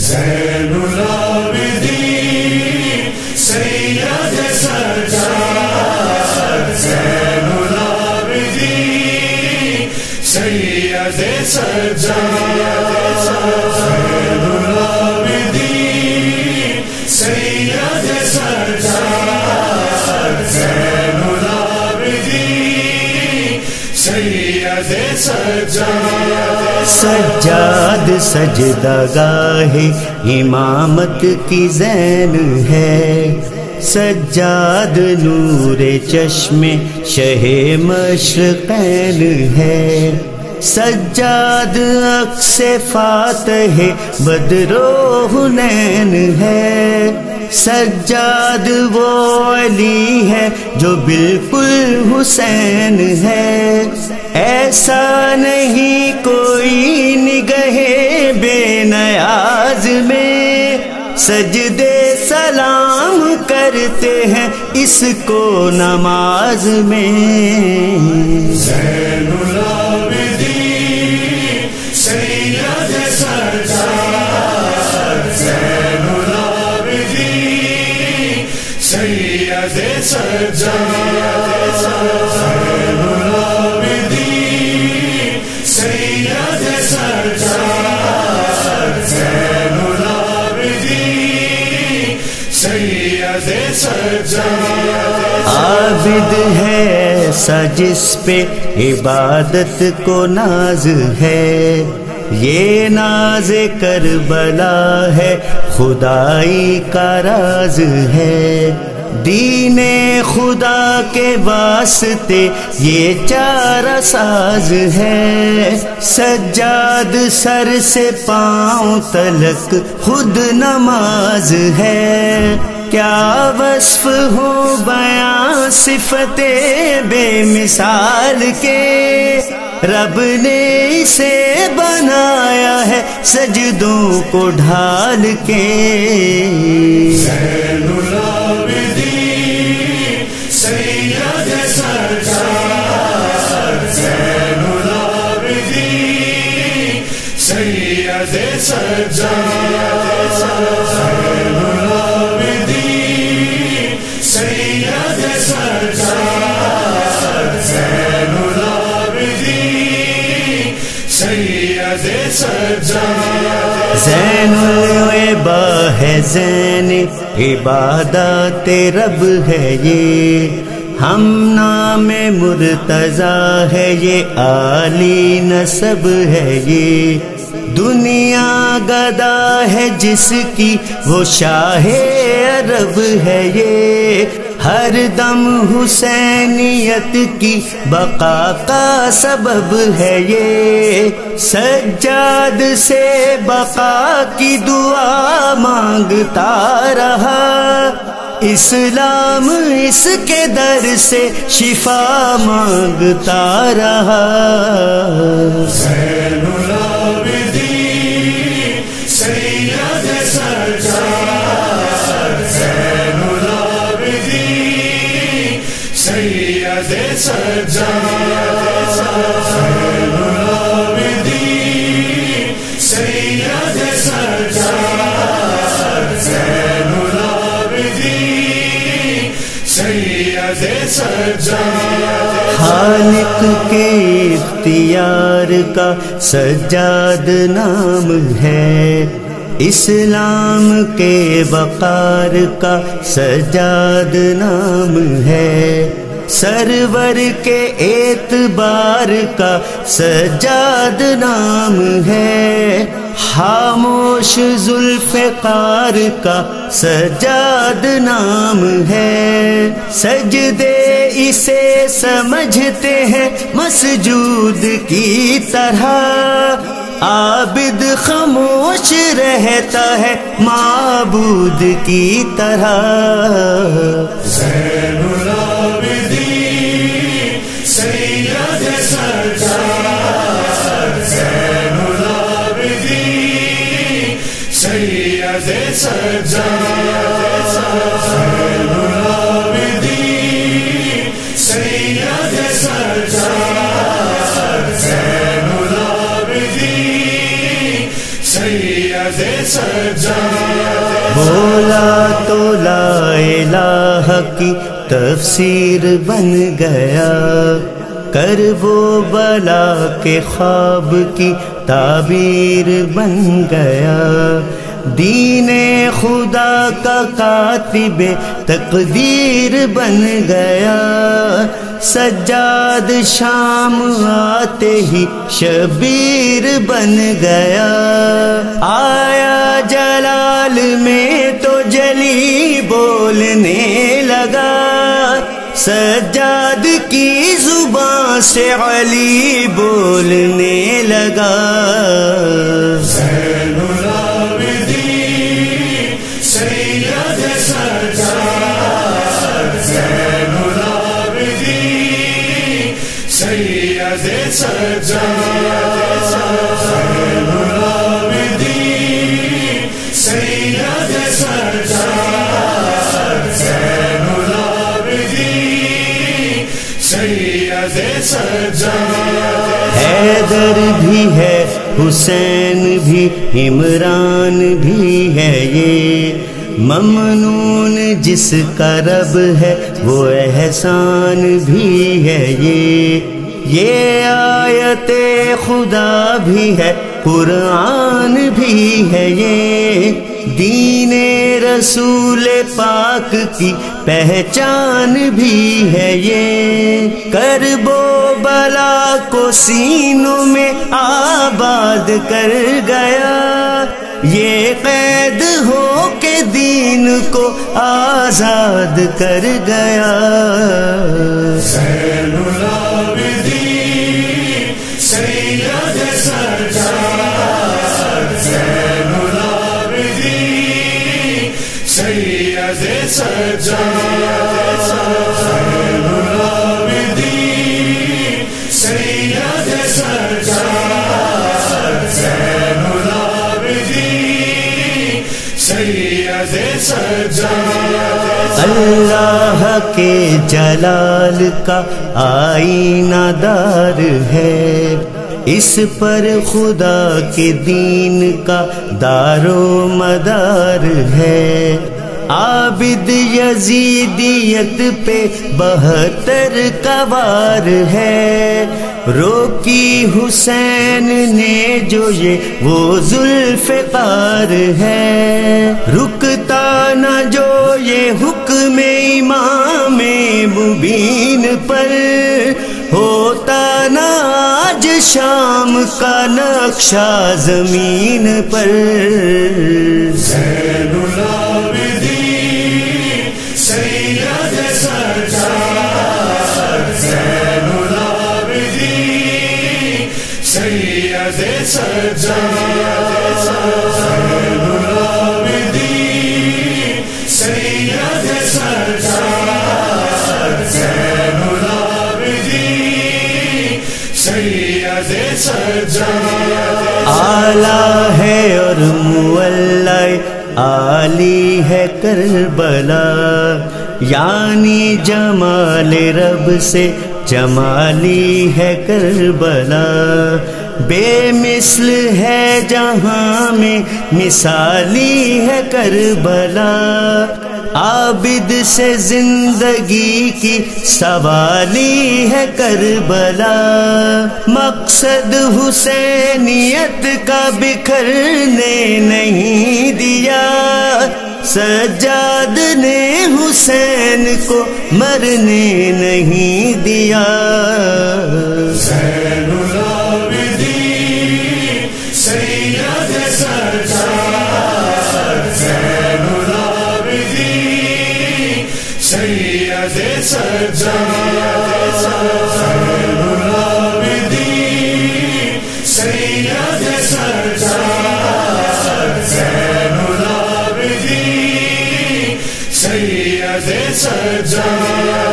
زین العابدین سید سجاد، زین العابدین سید سجاد، زین العابدین سید سجاد، زین العابدین سید سجاد۔ سجاد سجدہ گاہ امامت کی زین ہے، سجاد نور چشم شہ مشرقین ہے، سجاد عکس فاتح بدر و حنین ہے، سجاد وہ علی ہے جو بالکل حسین ہے، ایسا نہیں کوئی نگہ بے نیاز میں، سجدے سلام کرتے ہیں اس کو نماز میں۔ زین العابدین سید سجاد، زین العابدین سید سجاد، زین العابدین سید سجاد، زین العابدین سید سجاد۔ عابد ہے ایسا جس پہ عبادت کو ناز ہے، یہ ناز کربلا ہے خدائی کا راز ہے، دین خدا کے واسطے یہ چارہ ساز ہے، سجاد سر سے پاؤں تلک خود نماز ہے، کیا وصف ہو بیاں صفت بے مثال کے، رب نے اسے بنایا ہے سجدوں کو ڈھال کے۔ زین العابدین سید سجاد، زین العابدین سید سجاد، زین العابدین سید سجاد، زین العابدین سید سجاد۔ زین العبا ہے زین عبادات رب ہے یہ، ہم نام مرتضیٰ ہے یہ عالی نسب ہے یہ، دنیا گدا ہے جس کی وہ شاہ عرب ہے یہ، ہر دم حسینیت کی بقا کا سبب ہے یہ، سجاد سے بقا کی دعا مانگتا رہا، اسلام اس کے در سے شفا مانگتا رہا۔ زین العابدین سید سجاد، زین العابدین سید سجاد، زین العابدین سید سجاد، زین العابدین سید سجاد۔ خالق کے اختیار کا سجاد نام ہے، اسلام کے وقار کا سجاد نام ہے، سرور کے اعتبار کا سجاد نام ہے، خاموش ذوالفقار کا سجاد نام ہے، سجدے اسے سمجھتے ہیں مسجود کی طرح، عابد خاموش رہتا ہے معبود کی طرح۔ زین العابدین سید سجاد، زین العابدین سید سجاد، زین العابدین سید سجاد، زین العابدین سید سجاد بولا تو لا الہ کی تفسیر بن گیا، کرب و بلا کے خواب کی تعبیر بن گیا، دین خدا کا کاتب تقدیر بن گیا، سجاد شام آتے ہی شبیر بن گیا، آیا جلال میں تو جلی بولنے لگا، سجاد کی زبان سے علی بولنے لگا، زین العابدین سید سجاد، زین العابدین سید سجاد، زین العابدین سید سجاد، زین العابدین سید سجاد، حیدر بھی ہے، حسین بھی، عمران بھی ہے، یہ ممنون جس کا رب ہے وہ احسان بھی ہے، یہ آیت خدا بھی ہے، قرآن بھی ہے، یہ دین رسول پاک کی پہچان بھی ہے، یہ کرب و بلا کو سینوں میں آباد کر گیا، یہ قید ہو کے دین کو آزاد کر گیا، زین العابدین سید سجاد، زین العابدین سید سجاد، زین العابدین سید سجاد، زین العابدین سید سجاد، اللہ کے جلال کا آئینہ دار ہے، اس پر خدا کے دین کا دار و مدار ہے، عابد یزیدیت پہ 72 کا وار ہے، روکی حسین نے جو یہ وہ ذوالفقار ہے، رکتا نہ جو یہ حکم امام مبین پر، ہوتا نہ آج شام کا نقشہ زمین پر، زین العابدین سید سجاد، زین العابدین سید سجاد، زین العابدین سید سجاد، زین العابدین سید سجاد، اعلیٰ ہے اور مولا عالی ہے کربلا، یعنی جمال رب سے جمالی ہے کربلا، بے مثل ہے جہاں میں مثالی ہے کربلا، عابد سے زندگی کی سوالی ہے کربلا، مقصد حسینیت کا بکھرنے نہیں دیا، سجاد نے حسین کو مرنے نہیں دیا، زین العابدین سید سجاد، زین العابدین سید سجاد، زین العابدین سید سجاد، زین العابدین سید سجاد،